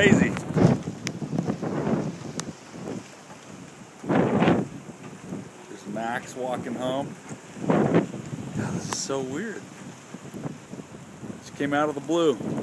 crazy. There's Max walking home. God, this is so weird. Just came out of the blue.